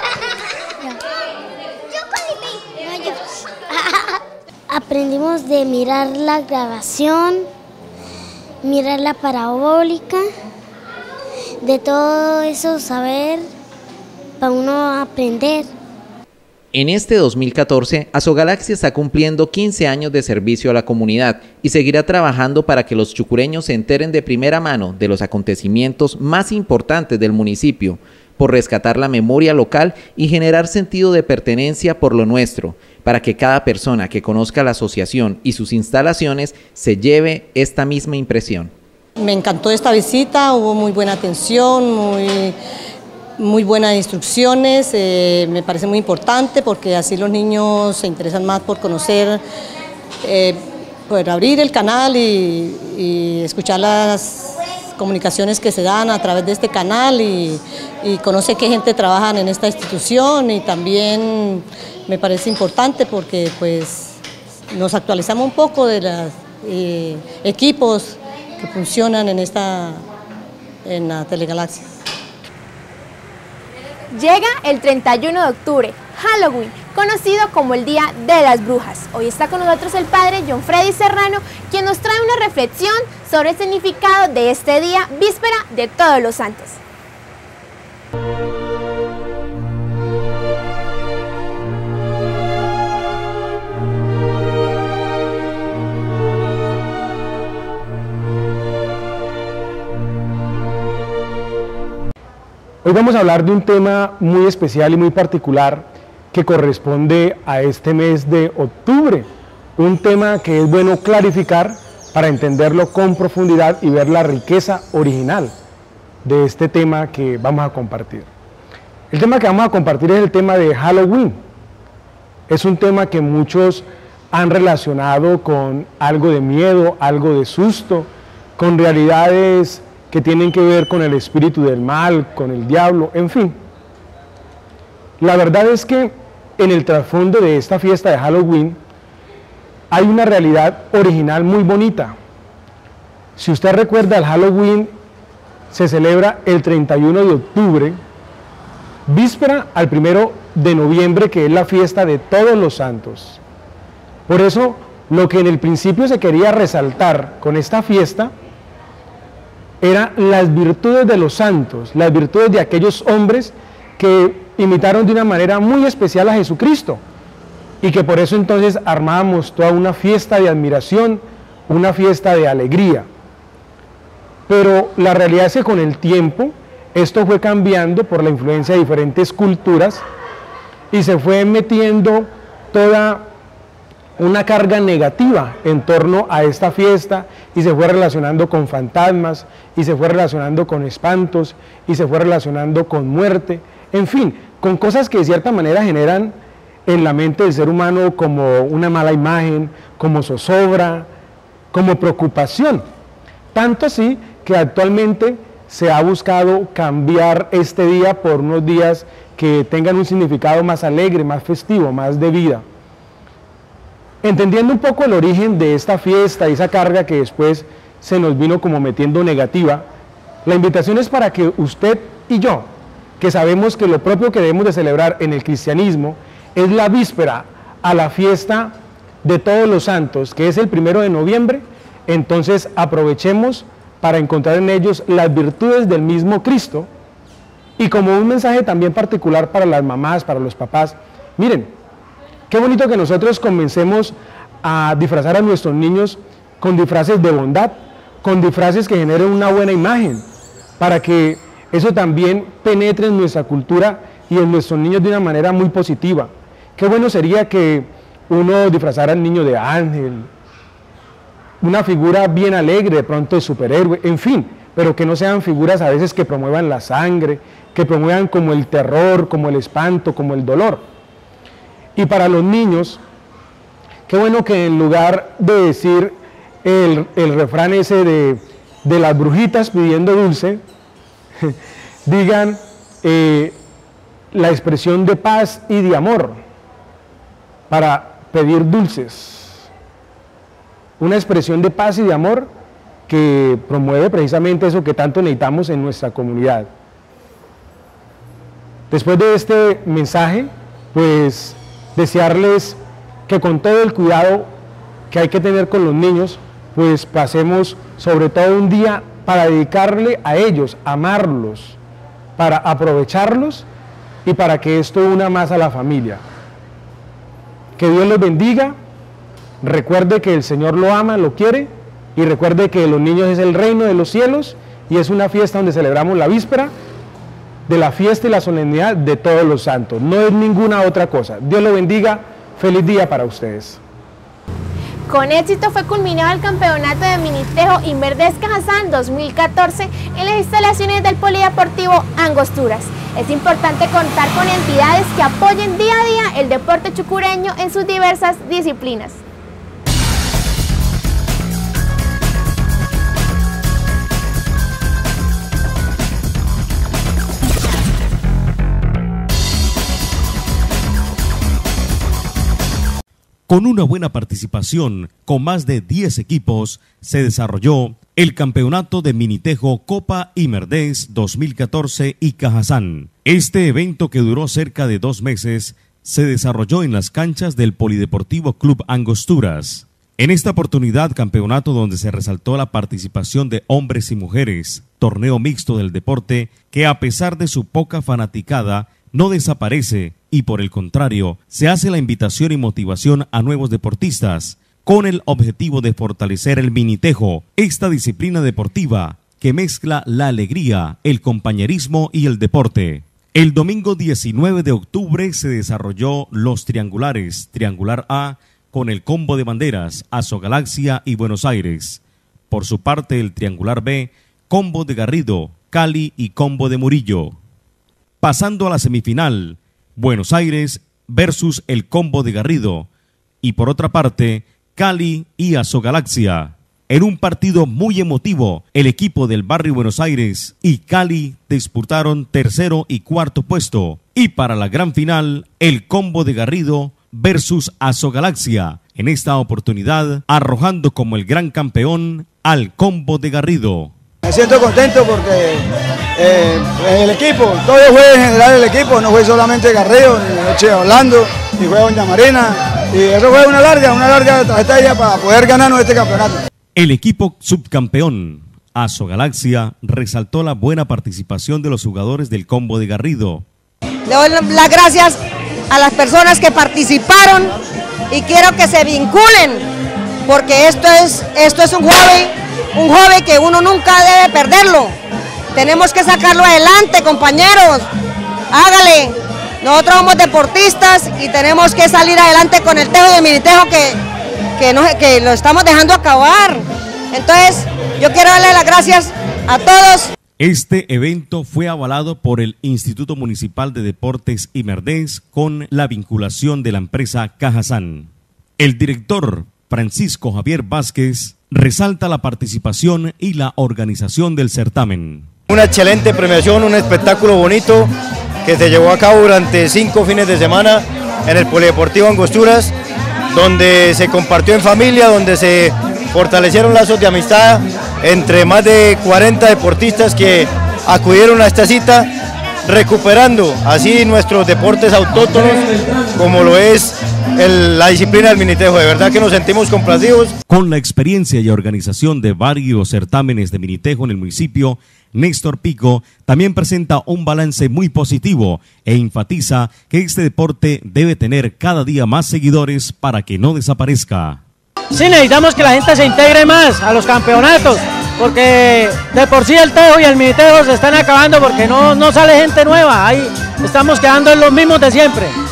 tres. Aprendimos de mirar la grabación, mirar la parabólica, de todo eso saber para uno aprender. En este dos mil catorce, Azogalaxia está cumpliendo quince años de servicio a la comunidad y seguirá trabajando para que los chucureños se enteren de primera mano de los acontecimientos más importantes del municipio, por rescatar la memoria local y generar sentido de pertenencia por lo nuestro, para que cada persona que conozca la asociación y sus instalaciones se lleve esta misma impresión. Me encantó esta visita, hubo muy buena atención, muy... muy buenas instrucciones, eh, me parece muy importante porque así los niños se interesan más por conocer, eh, por abrir el canal y, y escuchar las comunicaciones que se dan a través de este canal y, y conocer qué gente trabaja en esta institución, y también me parece importante porque pues nos actualizamos un poco de los eh, equipos que funcionan en, esta, en la Telegalaxia. Llega el treinta y uno de octubre, Halloween, conocido como el Día de las Brujas. Hoy está con nosotros el padre John Freddy Serrano, quien nos trae una reflexión sobre el significado de este día, víspera de Todos los Santos. Hoy vamos a hablar de un tema muy especial y muy particular que corresponde a este mes de octubre, un tema que es bueno clarificar para entenderlo con profundidad y ver la riqueza original de este tema que vamos a compartir. El tema que vamos a compartir es el tema de Halloween. Es un tema que muchos han relacionado con algo de miedo, algo de susto, con realidades que tienen que ver con el espíritu del mal, con el diablo, en fin. La verdad es que en el trasfondo de esta fiesta de Halloween hay una realidad original muy bonita. Si usted recuerda, el Halloween se celebra el treinta y uno de octubre, víspera al primero de noviembre, que es la fiesta de Todos los Santos. Por eso, lo que en el principio se quería resaltar con esta fiesta eran las virtudes de los santos, las virtudes de aquellos hombres que imitaron de una manera muy especial a Jesucristo, y que por eso entonces armábamos toda una fiesta de admiración, una fiesta de alegría. Pero la realidad es que con el tiempo esto fue cambiando por la influencia de diferentes culturas y se fue metiendo toda una carga negativa en torno a esta fiesta, y se fue relacionando con fantasmas, y se fue relacionando con espantos, y se fue relacionando con muerte, en fin, con cosas que de cierta manera generan en la mente del ser humano como una mala imagen, como zozobra, como preocupación. Tanto así que actualmente se ha buscado cambiar este día por unos días que tengan un significado más alegre, más festivo, más de vida. Entendiendo un poco el origen de esta fiesta y esa carga que después se nos vino como metiendo negativa, la invitación es para que usted y yo, que sabemos que lo propio que debemos de celebrar en el cristianismo es la víspera a la fiesta de Todos los Santos, que es el primero de noviembre, entonces aprovechemos para encontrar en ellos las virtudes del mismo Cristo, y como un mensaje también particular para las mamás, para los papás. Miren, qué bonito que nosotros comencemos a disfrazar a nuestros niños con disfraces de bondad, con disfraces que generen una buena imagen, para que eso también penetre en nuestra cultura y en nuestros niños de una manera muy positiva. Qué bueno sería que uno disfrazara al niño de ángel, una figura bien alegre, de pronto de superhéroe, en fin, pero que no sean figuras a veces que promuevan la sangre, que promuevan como el terror, como el espanto, como el dolor. Y para los niños, qué bueno que en lugar de decir el, el refrán ese de, de las brujitas pidiendo dulce, digan eh, la expresión de paz y de amor para pedir dulces. Una expresión de paz y de amor que promueve precisamente eso que tanto necesitamos en nuestra comunidad. Después de este mensaje, pues desearles que con todo el cuidado que hay que tener con los niños, pues pasemos sobre todo un día para dedicarle a ellos, amarlos, para aprovecharlos y para que esto una más a la familia. Que Dios los bendiga, recuerde que el Señor lo ama, lo quiere, y recuerde que los niños es el reino de los cielos y es una fiesta donde celebramos la víspera de la fiesta y la solemnidad de todos los santos, no es ninguna otra cosa. Dios lo bendiga, feliz día para ustedes. Con éxito fue culminado el campeonato de Minitejo Inverdes Cajazán dos mil catorce en las instalaciones del Polideportivo Angosturas. Es importante contar con entidades que apoyen día a día el deporte chucureño en sus diversas disciplinas. Con una buena participación, con más de diez equipos, se desarrolló el campeonato de Minitejo Copa Imerdés dos mil catorce y Cajazán. Este evento, que duró cerca de dos meses, se desarrolló en las canchas del Polideportivo Club Angosturas. En esta oportunidad, campeonato donde se resaltó la participación de hombres y mujeres, torneo mixto del deporte que, a pesar de su poca fanaticada, no desaparece y, por el contrario, se hace la invitación y motivación a nuevos deportistas con el objetivo de fortalecer el minitejo, esta disciplina deportiva que mezcla la alegría, el compañerismo y el deporte. El domingo diecinueve de octubre se desarrolló los triangulares, Triangular A con el combo de banderas Azogalaxia y Buenos Aires. Por su parte, el Triangular B, combo de Garrido, Cali y combo de Murillo. Pasando a la semifinal, Buenos Aires versus el combo de Garrido, y por otra parte, Cali y Azogalaxia. En un partido muy emotivo, el equipo del barrio Buenos Aires y Cali disputaron tercero y cuarto puesto, y para la gran final, el combo de Garrido versus Azogalaxia, en esta oportunidad arrojando como el gran campeón al combo de Garrido. Me siento contento porque eh, el equipo, todo fue en general el equipo, no fue solamente Garrido, ni Noche Orlando, ni fue Doña Marina, y eso fue una larga, una larga estrategia para poder ganarnos este campeonato. El equipo subcampeón, Azogalaxia, resaltó la buena participación de los jugadores del combo de Garrido. Le doy las gracias a las personas que participaron y quiero que se vinculen, porque esto es, esto es un hobby. Un hobby que uno nunca debe perderlo. Tenemos que sacarlo adelante, compañeros. Hágale. Nosotros somos deportistas y tenemos que salir adelante con el tejo y el minitejo que, que, no, que lo estamos dejando acabar. Entonces, yo quiero darle las gracias a todos. Este evento fue avalado por el Instituto Municipal de Deportes Imerdés con la vinculación de la empresa Cajazán. El director Francisco Javier Vázquez resalta la participación y la organización del certamen. Una excelente premiación, un espectáculo bonito que se llevó a cabo durante cinco fines de semana en el Polideportivo Angosturas, donde se compartió en familia, donde se fortalecieron lazos de amistad entre más de cuarenta deportistas que acudieron a esta cita, recuperando así nuestros deportes autóctonos como lo es el, la disciplina del minitejo. De verdad que nos sentimos complacidos. Con la experiencia y organización de varios certámenes de minitejo en el municipio, Néstor Pico también presenta un balance muy positivo e enfatiza que este deporte debe tener cada día más seguidores para que no desaparezca. Sí, necesitamos que la gente se integre más a los campeonatos, porque de por sí el tejo y el minitejo se están acabando porque no, no sale gente nueva, ahí estamos quedando en los mismos de siempre.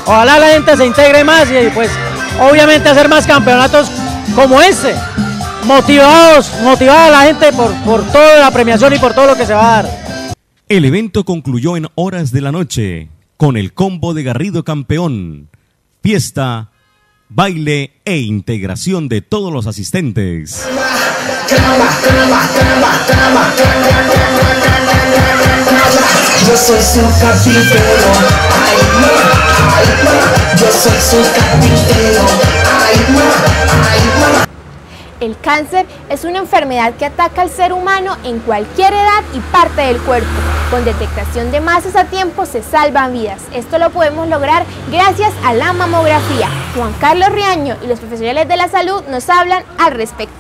ojalá la gente se integre más y pues obviamente hacer más campeonatos como este, motivados, motivada a la gente por, por toda la premiación y por todo lo que se va a dar. El evento concluyó en horas de la noche con el combo de Garrido campeón, fiesta, baile e integración de todos los asistentes. Yo soy su carpintero, ay ma, ay ma. Yo soy su carpintero, ay ma, ay ma. El cáncer es una enfermedad que ataca al ser humano en cualquier edad y parte del cuerpo. Con detectación de masas a tiempo se salvan vidas. Esto lo podemos lograr gracias a la mamografía. Juan Carlos Riaño y los profesionales de la salud nos hablan al respecto.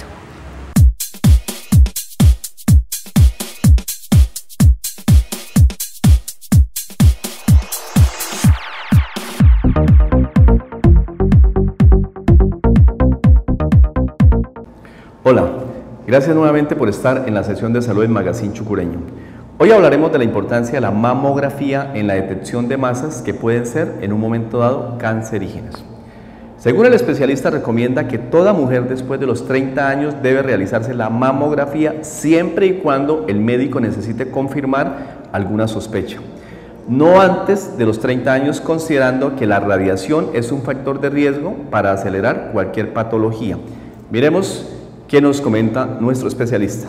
Hola, gracias nuevamente por estar en la sesión de salud en Magazine Chucureño. Hoy hablaremos de la importancia de la mamografía en la detección de masas que pueden ser en un momento dado cancerígenas. Según el especialista, recomienda que toda mujer después de los treinta años debe realizarse la mamografía siempre y cuando el médico necesite confirmar alguna sospecha. No antes de los treinta años, considerando que la radiación es un factor de riesgo para acelerar cualquier patología. Miremos qué nos comenta nuestro especialista.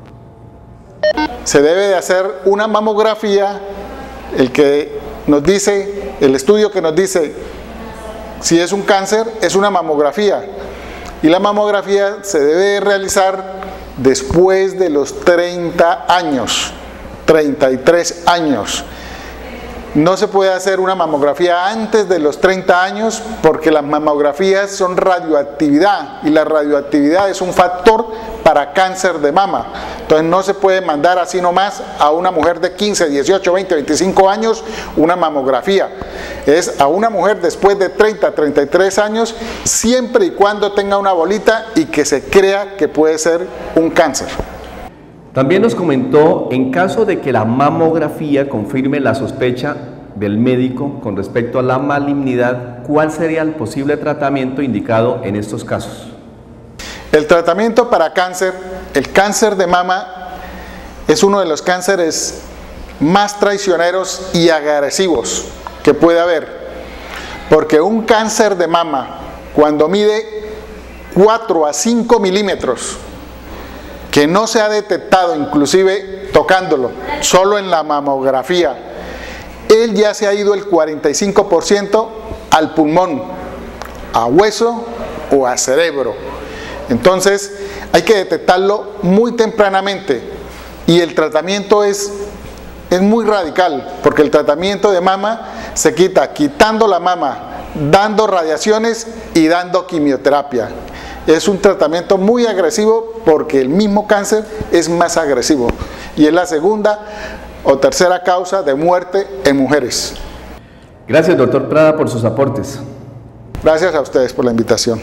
Se debe de hacer una mamografía, el que nos dice, el estudio que nos dice si es un cáncer es una mamografía, y la mamografía se debe realizar después de los treinta años, treinta y tres años. No se puede hacer una mamografía antes de los treinta años porque las mamografías son radioactividad y la radioactividad es un factor para cáncer de mama. Entonces no se puede mandar así nomás a una mujer de quince, dieciocho, veinte, veinticinco años una mamografía. Es a una mujer después de treinta, treinta y tres años, siempre y cuando tenga una bolita y que se crea que puede ser un cáncer. También nos comentó, en caso de que la mamografía confirme la sospecha del médico con respecto a la malignidad, ¿cuál sería el posible tratamiento indicado en estos casos? El tratamiento para cáncer, el cáncer de mama, es uno de los cánceres más traicioneros y agresivos que puede haber, porque un cáncer de mama, cuando mide cuatro a cinco milímetros, que no se ha detectado inclusive tocándolo, solo en la mamografía, él ya se ha ido el cuarenta y cinco por ciento al pulmón, a hueso o a cerebro. Entonces hay que detectarlo muy tempranamente y el tratamiento es, es muy radical, porque el tratamiento de mama se quita quitando la mama, dando radiaciones y dando quimioterapia. Es un tratamiento muy agresivo porque el mismo cáncer es más agresivo y es la segunda o tercera causa de muerte en mujeres. Gracias, doctor Prada, por sus aportes. Gracias a ustedes por la invitación.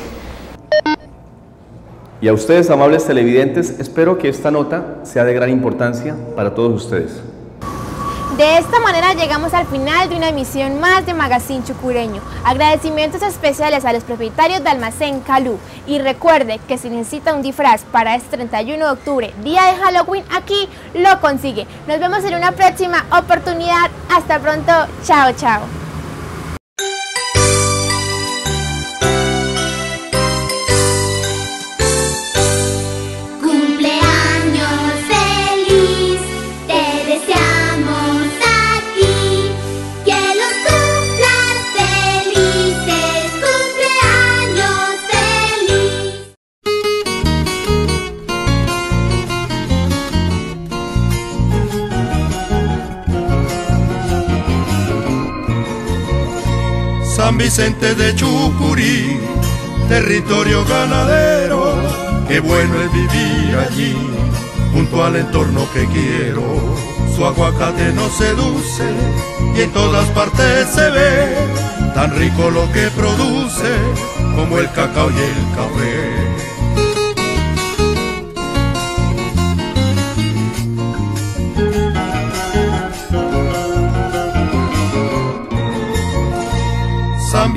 Y a ustedes, amables televidentes, espero que esta nota sea de gran importancia para todos ustedes. De esta manera llegamos al final de una emisión más de Magazine Chucureño. Agradecimientos especiales a los propietarios de Almacén Calú. Y recuerde que si necesita un disfraz para este treinta y uno de octubre, día de Halloween, aquí lo consigue. Nos vemos en una próxima oportunidad. Hasta pronto. Chao, chao. San Vicente de Chucurí, territorio ganadero, qué bueno es vivir allí, junto al entorno que quiero. Su aguacate nos seduce y en todas partes se ve, tan rico lo que produce como el cacao y el café.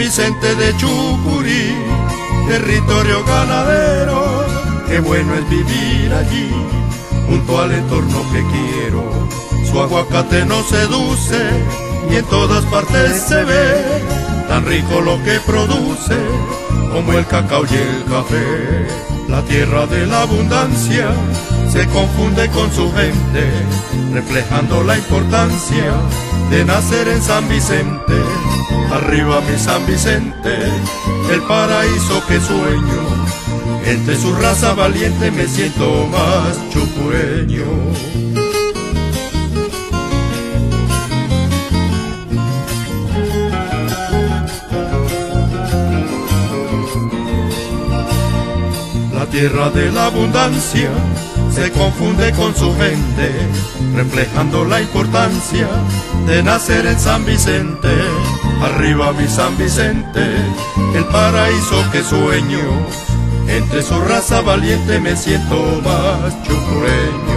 Vicente de Chucurí, territorio ganadero, qué bueno es vivir allí, junto al entorno que quiero. Su aguacate nos seduce y en todas partes se ve, tan rico lo que produce, como el cacao y el café. La tierra de la abundancia se confunde con su gente, reflejando la importancia de nacer en San Vicente. Arriba mi San Vicente, el paraíso que sueño, entre su raza valiente me siento más chucureño. La tierra de la abundancia se confunde con su gente, reflejando la importancia de nacer en San Vicente. Arriba mi San Vicente, el paraíso que sueño, entre su raza valiente me siento más chucureño.